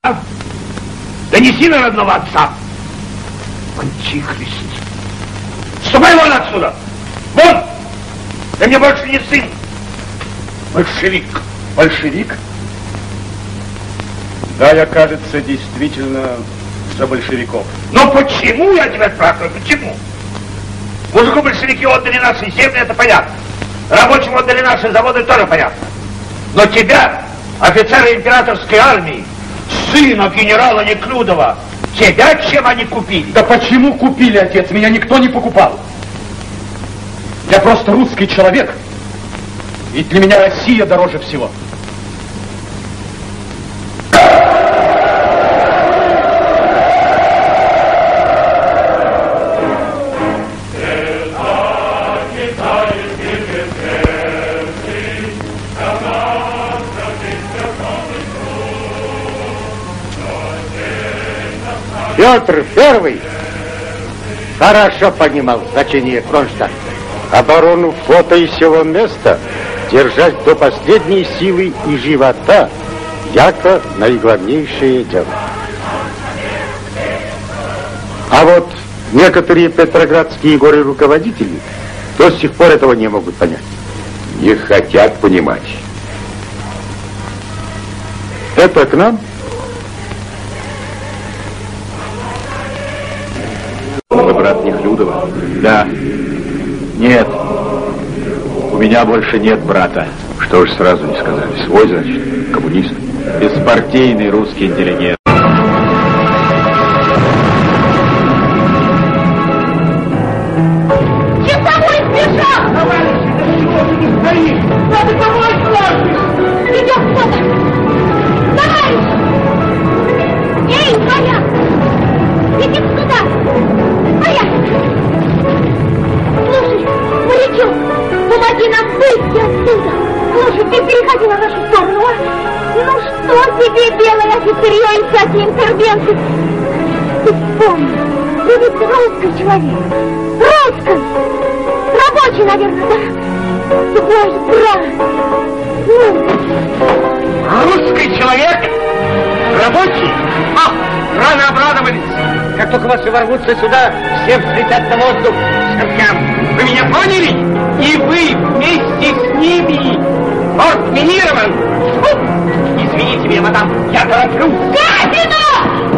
Донеси на родного отца. Антихрист. Ступай вон отсюда. Вон! Ты мне больше не сын. Большевик. Большевик? Да, я, кажется, действительно за большевиков. Но почему, я тебя спрашиваю, почему? Мужику большевики отдали наши земли, это понятно. Рабочим отдали наши заводы, тоже понятно. Но тебя, офицера императорской армии, сына генерала Неклюдова, тебя чем они купили? Да почему купили, отец? Меня никто не покупал. Я просто русский человек. И для меня Россия дороже всего. Петр I хорошо понимал значение Кронштадта. Оборону флота и сего места держать до последней силы и живота, яко наиглавнейшее дело. А вот некоторые петроградские горе-руководители до сих пор этого не могут понять. Не хотят понимать. Это к нам? Вы брат Неклюдова? Да. Нет. У меня больше нет брата. Что ж сразу не сказали? Свой, значит, коммунист? Беспартийный русский интеллигент. Часовой сбежал! Товарищи, да чего ты не стоишь? Надо помочь нам! Идем кто-то! Товарищ! Эй, своя! Иди сюда! Своя! Слушай, морячок, помоги нам выйти отсюда! Слушай, ты переходи на нашу сторону, а? Ну что тебе, белый офицерье, и всякие интервенции? Ты вспомни, ты ведь русский человек. Русский! Рабочий, наверное, да? Ты наш брат. Русский человек? Рабочий? Рано обрадовались. Как только вас и ворвутся сюда, все взлетят на воздух к чертям. Вы меня поняли? И вы вместе с ними. Форт минирован. Фу! Извините меня, мадам, я тороплюсь. Капитан!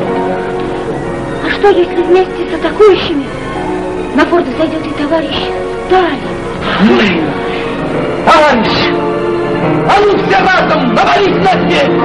А что, если вместе с атакующими на форт зайдет и товарищ Сталин? Товарищ! А ну все разом, навались на дверь!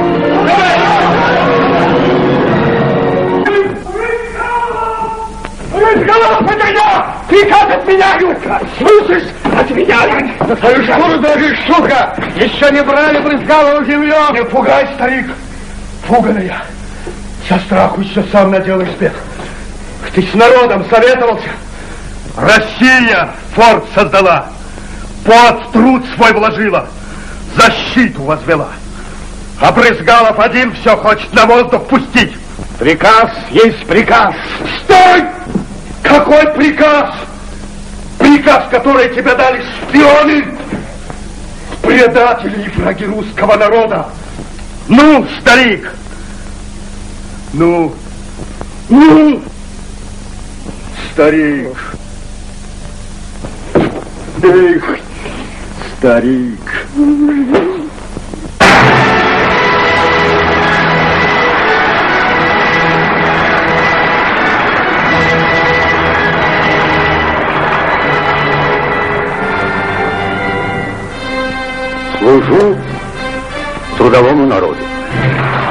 Рызгалов, это я! Приказ от меня, Юрка! Слышишь? От меня! На свою шкуру дрожишь, сука! Еще не брали Брызгалова живьем! Не пугай, старик! Пуганый я! Со страху еще сам наделаешь бед! Ты с народом советовался? Россия форт создала! Пот в труд свой вложила! Защиту возвела! А Брызгалов один все хочет на воздух пустить! Приказ есть приказ! Стой! Какой приказ? Приказ, который тебе дали шпионы, предатели и враги русского народа. Ну, старик, ну, старик, эх, старик. Служу трудовому народу.